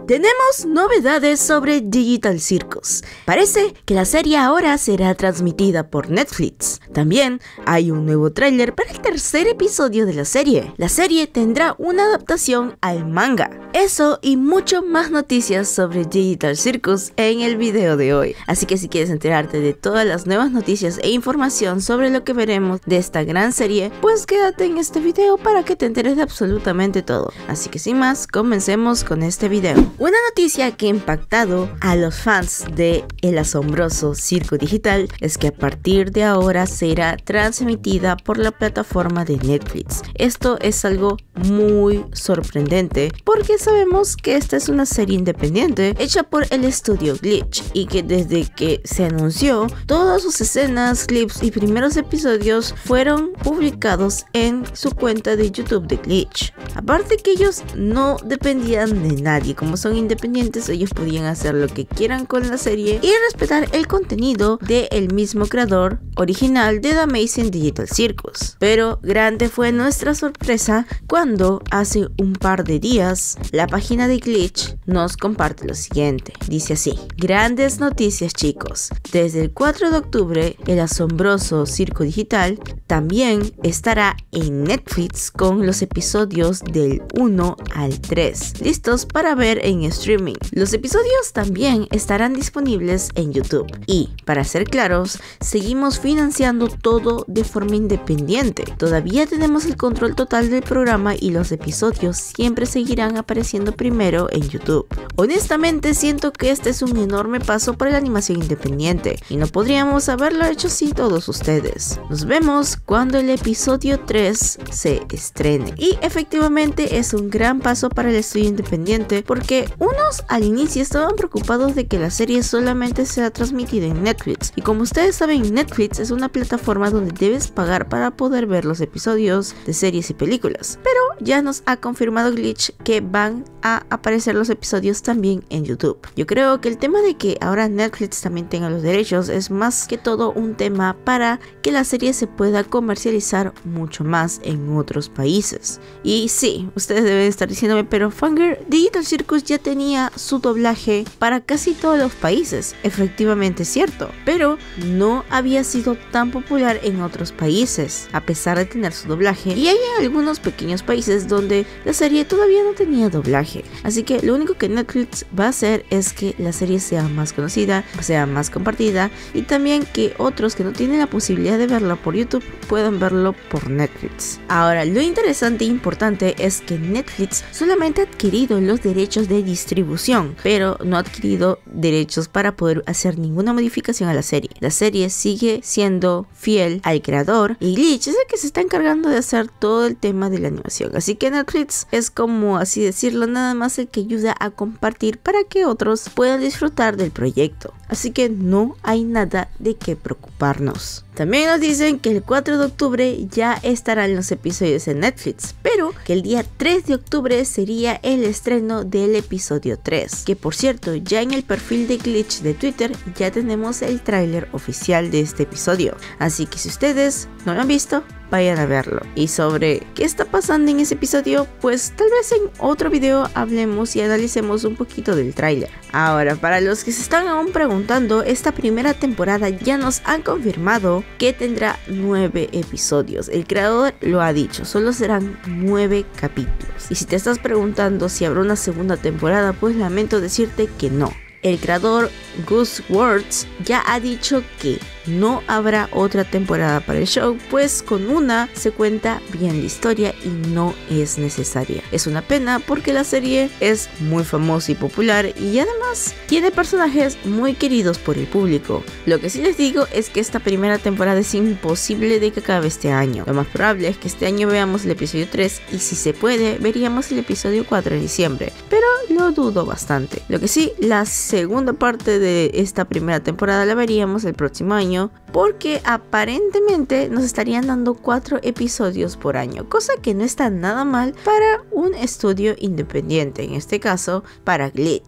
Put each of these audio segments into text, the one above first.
Tenemos novedades sobre Digital Circus. Parece que la serie ahora será transmitida por Netflix. También hay un nuevo tráiler para el tercer episodio de la serie. La serie tendrá una adaptación al manga. Eso y mucho más noticias sobre Digital Circus en el video de hoy. Así que si quieres enterarte de todas las nuevas noticias e información sobre lo que veremos de esta gran serie, pues quédate en este video para que te enteres de absolutamente todo. Así que sin más, comencemos con este video. Una noticia que ha impactado a los fans de El Asombroso Circo Digital es que a partir de ahora será transmitida por la plataforma de Netflix. Esto es algo muy sorprendente porque sabemos que esta es una serie independiente hecha por el estudio Glitch y que desde que se anunció, todas sus escenas, clips y primeros episodios fueron publicados en su cuenta de YouTube de Glitch. Aparte que ellos no dependían de nadie, como son independientes, ellos podían hacer lo que quieran con la serie y respetar el contenido del mismo creador original de The Amazing Digital Circus. Pero grande fue nuestra sorpresa cuando hace un par de días la página de Glitch nos comparte lo siguiente. Dice así: grandes noticias, chicos. Desde el 4 de octubre, El Asombroso Circo Digital también estará en Netflix con los episodios del 1 al 3, listos para ver en streaming. Los episodios también estarán disponibles en YouTube. Y, para ser claros, seguimos financiando todo de forma independiente. Todavía tenemos el control total del programa y los episodios siempre seguirán apareciendo primero en YouTube. Honestamente, siento que este es un enorme paso para la animación independiente y no podríamos haberlo hecho sin todos ustedes. Nos vemos cuando el episodio 3 se estrene. Y efectivamente es un gran paso para el estudio independiente porque unos al inicio estaban preocupados de que la serie solamente sea transmitida en Netflix. Y como ustedes saben, Netflix es una plataforma donde debes pagar para poder ver los episodios de series y películas. Pero ya nos ha confirmado Glitch que van a aparecer los episodios también en YouTube. Yo creo que el tema de que ahora Netflix también tenga los derechos es más que todo un tema para que la serie se pueda comercializar mucho más en otros países. Y sí, ustedes deben estar diciéndome, pero Fangirl, Digital Circus ya tenía su doblaje para casi todos los países. Efectivamente es cierto, pero no había sido tan popular en otros países, a pesar de tener su doblaje. Y hay algunos pequeños países donde la serie todavía no tenía doblaje. Así que lo único que Netflix va a hacer es que la serie sea más conocida, sea más compartida y también que otros que no tienen la posibilidad de verlo por YouTube puedan verlo por Netflix. Ahora, lo interesante e importante es que Netflix solamente ha adquirido los derechos de distribución, pero no ha adquirido derechos para poder hacer ninguna modificación a la serie. La serie sigue siendo fiel al creador y Glitch es el que se está encargando de hacer todo el tema de la animación. Así que Netflix es, como así decirlo, nada más el que ayuda a compartir para que otros puedan disfrutar del proyecto. Así que no hay nada de qué preocuparnos. También nos dicen que el 4 de octubre ya estarán los episodios en Netflix, pero que el día 3 de octubre sería el estreno del episodio 3. Que por cierto, ya en el perfil de Glitch de Twitter ya tenemos el tráiler oficial de este episodio. Así que si ustedes no lo han visto, vayan a verlo. Y sobre qué está pasando en ese episodio, pues tal vez en otro video hablemos y analicemos un poquito del tráiler. Ahora, para los que se están aún preguntando, esta primera temporada ya nos han confirmado que tendrá 9 episodios. El creador lo ha dicho, solo serán 9 capítulos. Y si te estás preguntando si habrá una segunda temporada, pues lamento decirte que no. El creador Gus Words ya ha dicho que no habrá otra temporada para el show, pues con una se cuenta bien la historia y no es necesaria. Es una pena porque la serie es muy famosa y popular y además tiene personajes muy queridos por el público. Lo que sí les digo es que esta primera temporada es imposible de que acabe este año. Lo más probable es que este año veamos el episodio 3 y si se puede veríamos el episodio 4 en diciembre, pero lo dudo bastante. Lo que sí, la segunda parte de esta primera temporada la veríamos el próximo año, porque aparentemente nos estarían dando 4 episodios por año, cosa que no está nada mal para un estudio independiente, en este caso para Glitch.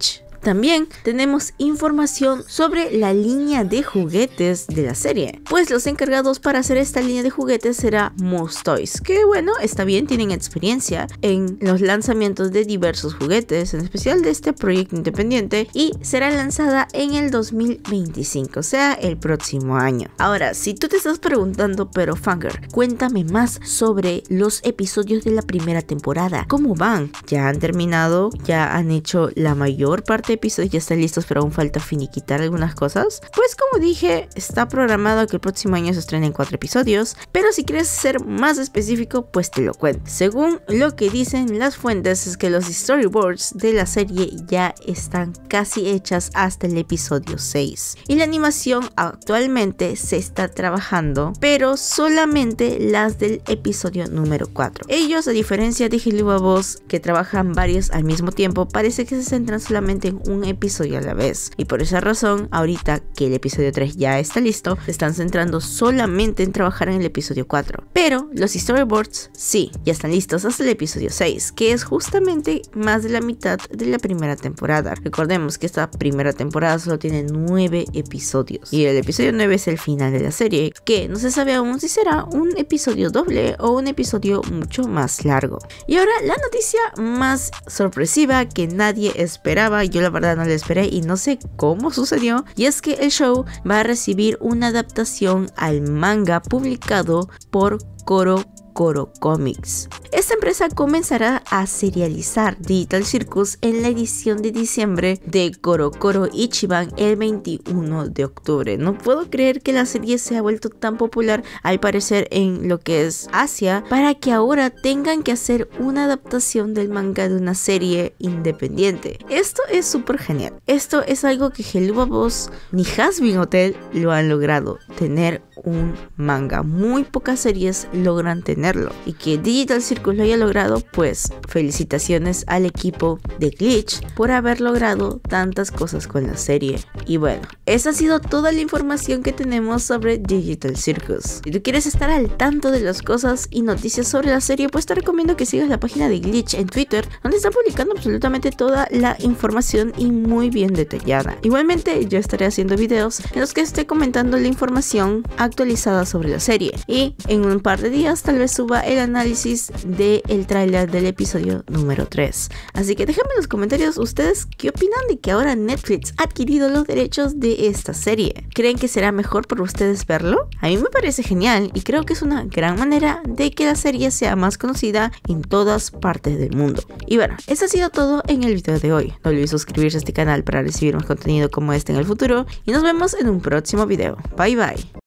También tenemos información sobre la línea de juguetes de la serie, pues los encargados para hacer esta línea de juguetes será Moose Toys, que bueno, está bien, tienen experiencia en los lanzamientos de diversos juguetes, en especial de este proyecto independiente, y será lanzada en el 2025, o sea, el próximo año. Ahora, si tú te estás preguntando, pero Fanger, cuéntame más sobre los episodios de la primera temporada, ¿cómo van? ¿Ya han terminado? ¿Ya han hecho la mayor parte de episodios? ¿Ya están listos, pero aún falta finiquitar algunas cosas? Pues como dije, está programado que el próximo año se estrenen 4 episodios, pero si quieres ser más específico, pues te lo cuento. Según lo que dicen las fuentes, es que los storyboards de la serie ya están casi hechas hasta el episodio 6, y la animación actualmente se está trabajando, pero solamente las del episodio número 4. Ellos, a diferencia de Helluva Boss, que trabajan varios al mismo tiempo, parece que se centran solamente en un episodio a la vez, y por esa razón, ahorita que el episodio 3 ya está listo, se están centrando solamente en trabajar en el episodio 4. Pero los storyboards sí, ya están listos hasta el episodio 6, que es justamente más de la mitad de la primera temporada. Recordemos que esta primera temporada solo tiene 9 episodios, y el episodio 9 es el final de la serie, que no se sabe aún si será un episodio doble o un episodio mucho más largo. Y ahora la noticia más sorpresiva que nadie esperaba, yo la verdad no la esperé y no sé cómo sucedió, y es que el show va a recibir una adaptación al manga publicado por CoroCoro Comics. Esta empresa comenzará a serializar Digital Circus en la edición de diciembre de CoroCoro Ichiban el 21 de octubre. No puedo creer que la serie se ha vuelto tan popular, al parecer, en lo que es Asia, para que ahora tengan que hacer una adaptación del manga de una serie independiente. Esto es súper genial. Esto es algo que Helluva Boss ni Hazbin Hotel lo han logrado, tener un manga. Muy pocas series logran tenerlo, y que Digital Circus lo haya logrado, pues felicitaciones al equipo de Glitch por haber logrado tantas cosas con la serie. Y bueno, esa ha sido toda la información que tenemos sobre Digital Circus. Si tú quieres estar al tanto de las cosas y noticias sobre la serie, pues te recomiendo que sigas la página de Glitch en Twitter, donde están publicando absolutamente toda la información y muy bien detallada. Igualmente yo estaré haciendo videos en los que esté comentando la información actualizada sobre la serie, y en un par de días tal vez suba el análisis del tráiler del episodio número 3. Así que déjenme en los comentarios ustedes qué opinan de que ahora Netflix ha adquirido los derechos de esta serie. ¿Creen que será mejor para ustedes verlo? A mí me parece genial, y creo que es una gran manera de que la serie sea más conocida en todas partes del mundo. Y bueno, eso ha sido todo en el video de hoy. No olvides suscribirse a este canal para recibir más contenido como este en el futuro, y nos vemos en un próximo video. Bye bye.